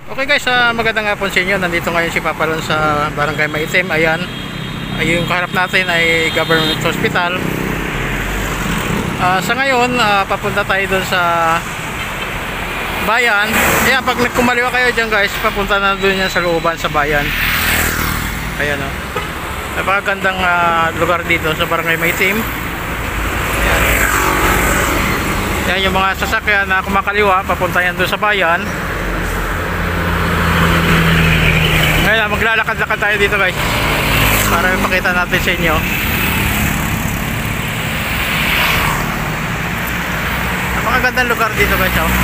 Okay guys, magandang hapon sa inyo. Nandito ngayon si Papa Lon sa Barangay Maitim. Ayan, yung kaharap natin ay Government Hospital. Sa ngayon, papunta tayo dun sa bayan. Ayan, pag kumaliwa kayo dyan guys, papunta na dun yan sa looban sa bayan. Ayan o. Napakagandang lugar dito sa Barangay Maitim. Ayan. Ayan yung mga sasakyan na kumakaliwa, papunta yan dun sa bayan. Ngayon, maglalakad-lakad tayo dito guys para ipakita natin sa inyo. Napakagandang lugar dito guys oh.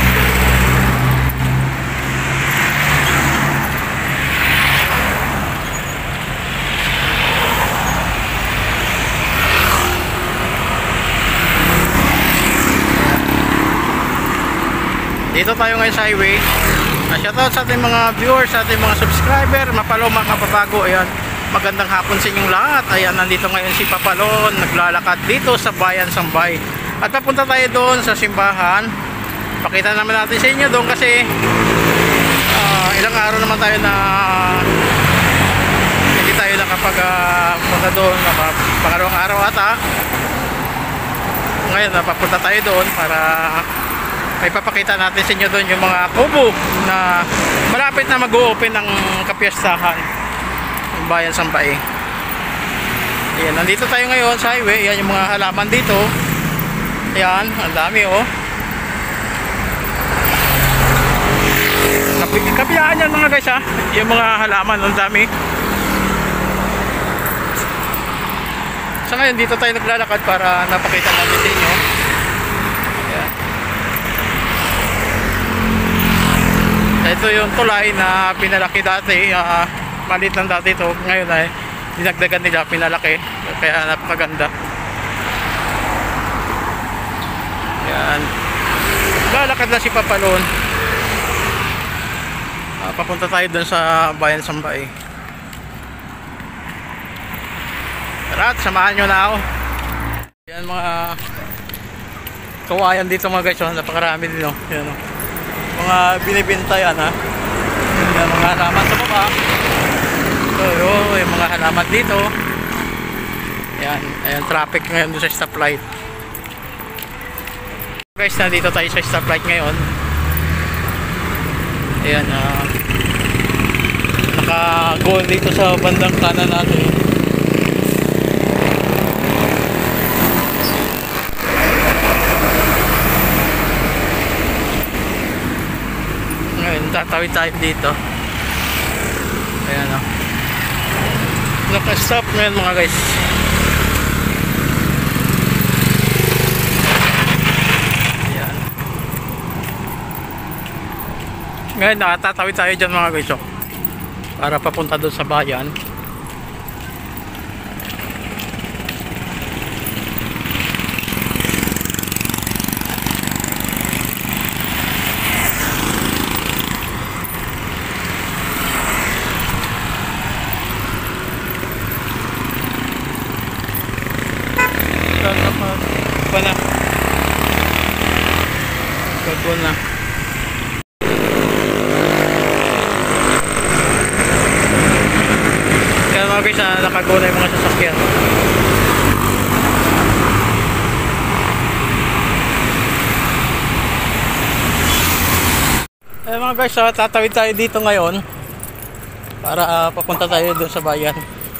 Dito tayo ngayon sa highway. Shoutout sa ating mga viewers, sa ating mga subscriber, mapalo mga kapabago. Ayan, magandang hapon sa inyong lahat. Ayan, nandito ngayon si Papa Lon, naglalakad dito sa Bayan Sambay. At papunta tayo doon sa simbahan. Pakita naman natin sa inyo doon kasi ilang araw naman tayo na hindi tayo nakapag punta doon, pangalawang araw ata. Ngayon, papunta tayo doon para ay papakita natin sa inyo doon yung mga kubo na malapit na mag-o-open ng kapiyastahan ng Bayan Sambay. Ayan, nandito tayo ngayon sa highway. Ayan yung mga halaman dito. Ayan, ang dami oh. Kapilaan yan mga guys ha. Yung mga halaman, ang dami. So ngayon dito tayo naglalakad para napakita natin sa inyo. Ayan. Ito yung tulay na pinalaki dati, maliit lang dati ito, ngayon ay dinagdagan nila, pinalaki, kaya napakaganda. Yan, lalakad na si Papa Lon. Papunta tayo dun sa Bayan Sambay. Tara, samahan nyo na ako. Yan mga kawayan dito mga guys, napakarami din oh. Yan, oh. Mga binibinta yan ha. Yung mga halaman sa baba. So yung mga halaman dito. Ayan, ayan traffic ngayon doon sa stoplight. Guys, nandito tayo sa stoplight ngayon. Ayan, naka-goal dito sa bandang kanan natin. Tatawid tayo dito. Ayan o. Naka-stop ngayon mga guys. Ayan. Ngayon nakatatawid tayo dyan mga guys o. Para papunta doon sa bayan. Gagawin na. Kaya mga guys, nakago na yung mga sasakyan. Kaya mga guys, tatawid tayo dito ngayon para papunta tayo doon sa bayan.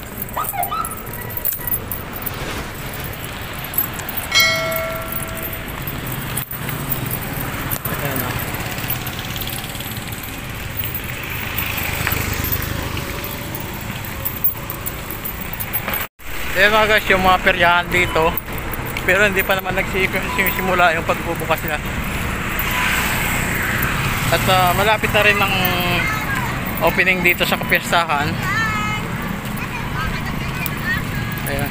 Ayan mga guys, yung mga peryahan dito, pero hindi pa naman nagsisimula yung pagbubukas nila. At malapit na rin ng opening dito sa kapiyastahan. Ayan.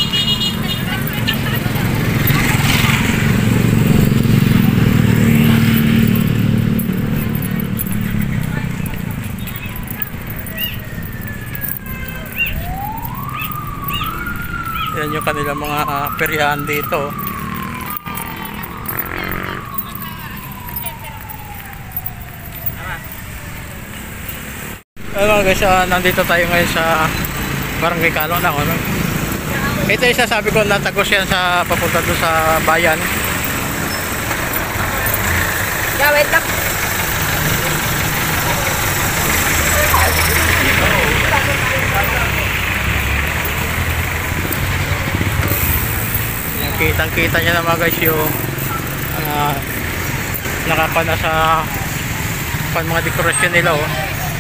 Yan yung kanilang mga peryahan dito. Mga guys, nandito tayo ngayon sa Barangay Calong na. Ano? Ito yung sasabi ko, natagos yan sa papunta doon sa bayan. Yeah, wait lang. Kitang-kita nyo na mga guys yung nakapana sa mga dekorasyon nila. Oh.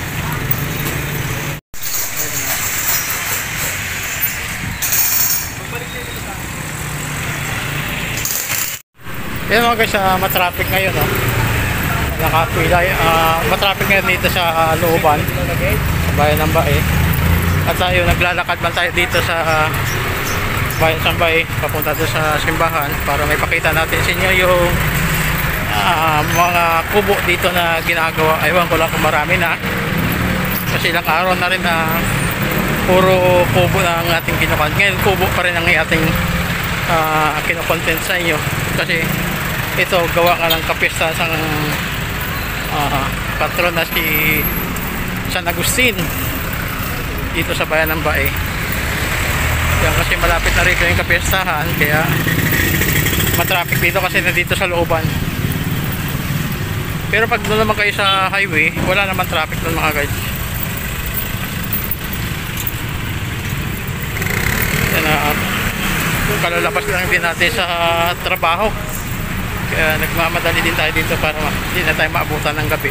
Yan mga guys, matraffic ngayon. Oh. Nakapila, matraffic ngayon dito sa looban, sa bayan ng Bae. At tayo naglalakad man tayo dito sa bayan ng Bae papunta doon sa simbahan para may pakita natin sa inyo yung mga kubo dito na ginagawa. Aywan ko lang kung marami na, kasi ilang araw na rin na puro kubo na ang ating kinukuha. Ngayon kubo pa rin ang ating kinukontent sa inyo, kasi ito gawa nga ng kapistahan ng patron na si San Agustin dito sa bayan ng Bae. Yan, kasi malapit na rito yung kapistahan, kaya matraffic dito kasi nandito sa looban. Pero pag doon naman kayo sa highway, wala naman traffic doon mga guys. Yan, kalalabas lang din natin sa trabaho, kaya nagmamadali din tayo dito para hindi na tayo maabutan ng gabi.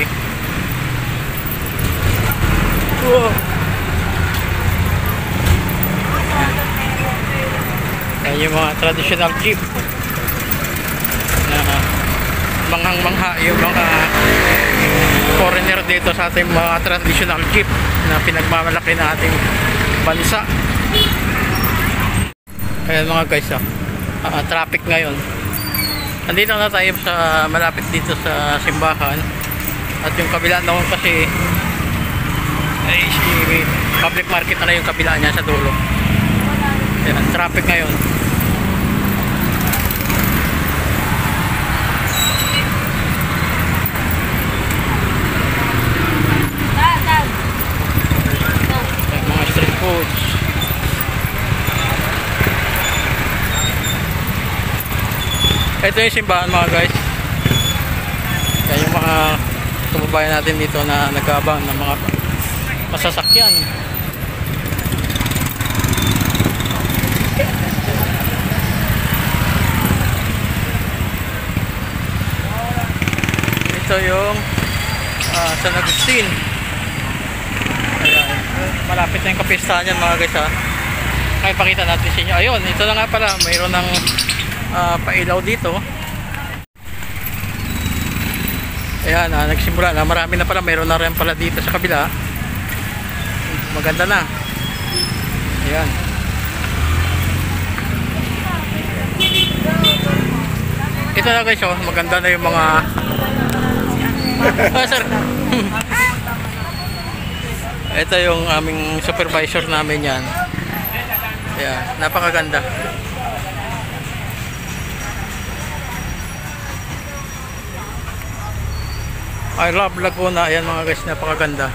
Yan yung mga traditional jeep na manghang-mangha yung mga foreigner dito sa ating mga traditional jeep na pinagmamalaki na ating bansa. Ayan mga guys, traffic ngayon. Nandito na tayo sa malapit dito sa simbahan, at yung kabila naman kasi ay public market na yung kabila niya sa dulo. Ayan, traffic ngayon. Ayan, mga street foods. Ito yung simbahan mga guys. Yan yung mga kababayan natin dito na nag-aabang ng mga masasakyan. Ito yung San Agustin. Ayan, malapit na yung kapistahan yan mga guys. Kaya pakita natin sa inyo. Ayun, ito na nga pala, mayroon ng pailaw dito. Ayan, nagsimula na, marami na pala, mayroon na rin pala dito sa kabila. Maganda na. Ayan. Ito na guys, maganda na yung mga sir. Ito yung aming supervisor namin yan. Ayan, napakaganda. I love Laguna. Ayan mga guys, napakaganda.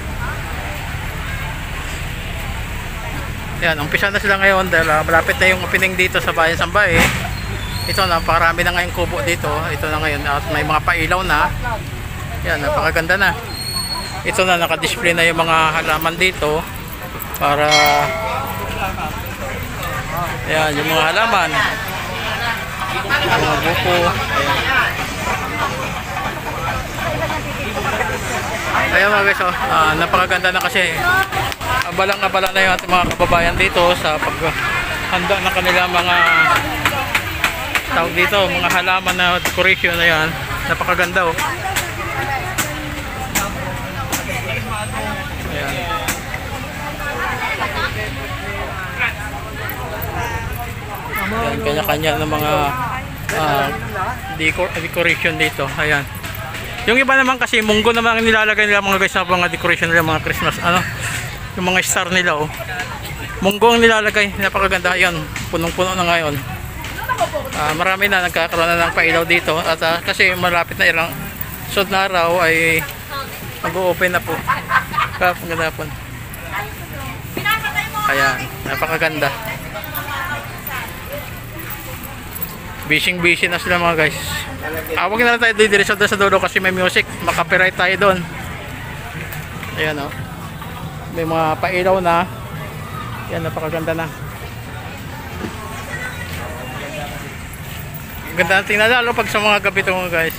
Ayan, umpisa na sila ngayon dahil malapit na yung opening dito sa bayan ng Bae. Ito, napakarami na ngayong kubo dito. Ito na ngayon, at may mga pailaw na. Ayan, napakaganda na. Ito na, nakadisplay na yung mga halaman dito para ayan, yung mga halaman, yung mga buko. Ayan mga guys, napakaganda na kasi abalang-abala na yung ating mga kababayan dito sa paghanda ng kanilang mga tawag dito, mga halaman na decoration na yan. Napakaganda oh. Ayan. Ayan, kanya-kanya ng mga decoration dito. Ayan. Yung iba naman kasi munggo naman ang nilalagay nila mga guys sa mga decoration nila, mga Christmas yung mga star nila oh. Munggo ang nilalagay, napakaganda. Yan, punong-puno na ngayon. Marami na nagkakaroon na ng pailaw dito at kasi malapit na ilang sunod na araw ay mag-o-open na po. Magandang hapon. Ayan, napakaganda. Busy na sila mga guys. Huwag na lang tayo didiretso sa dulo kasi may music. Makapiright tayo doon. Ayan o. May mga pailaw na. Ayan, napakaganda na. Ganda na tingnan lalo pag sa mga gabi ito mga guys.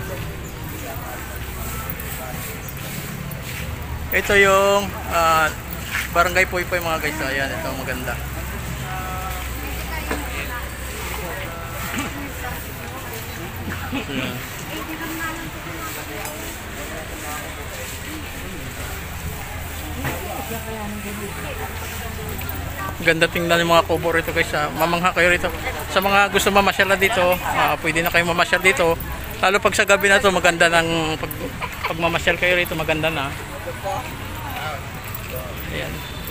Ito yung Barangay Poypoy mga guys. Ayan, ito maganda. Ayan. Ganda tingnan yung mga kubo rito guys. Mamangha kayo rito. Sa mga gusto mamasyal dito, pwede na kayo mamasyal dito. Lalo pag sa gabi na to maganda ng pag mamasyal kayo rito maganda na. Ayan.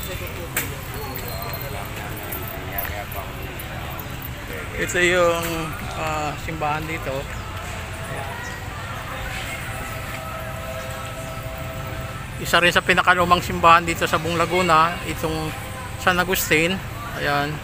Ito yung simbahan dito. Isa rin sa pinakalumang simbahan dito sa buong Laguna, itong San Agustin. Ayan.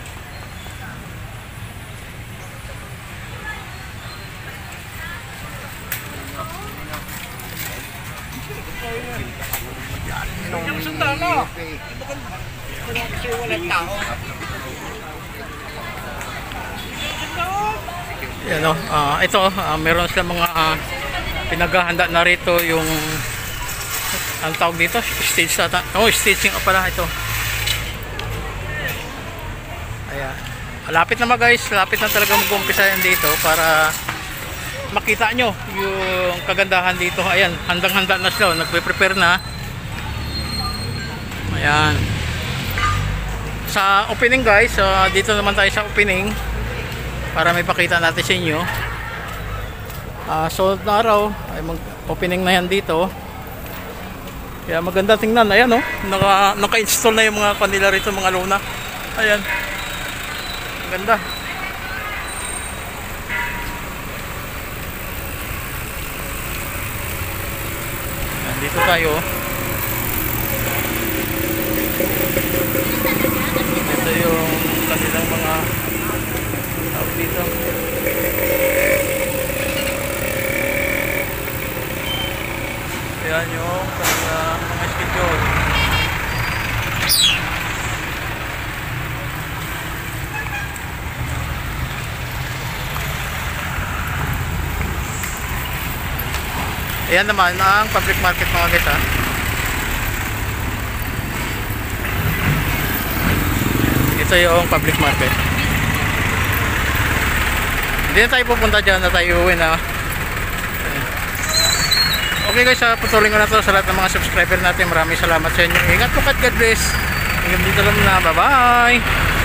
Yan o, ito meron sila mga pinaghahanda na rito yung ang tawag dito, stage ata. Oh, staging pala ito. Ayan. Lapit na guys, lapit na talaga mag-umpisa yan dito para makita nyo yung kagandahan dito. Ayan, handang-handa na sila, nagpe-prepare na. Ayan. Sa opening guys, dito naman tayo sa opening para may pakita natin sa inyo. So na araw ay mag-opening na yan dito. Kaya maganda tingnan. Ayan oh, naka-install na yung mga kanila rito, mga luna. Ayan. Maganda. Ayan, dito tayo. Ito yung kanilang mga tawag dito. Ayan yung kanilang mga schedule. Ayan naman ang public market mga guys ha. Ito yung public market. Hindi na tayo pupunta dyan, na tayo uwi na. Okay guys, patuloy ko na to sa lahat ng mga subscriber natin. Maraming salamat sa inyo. Ingat po, God bless. Hanggang dito lang na. Bye bye.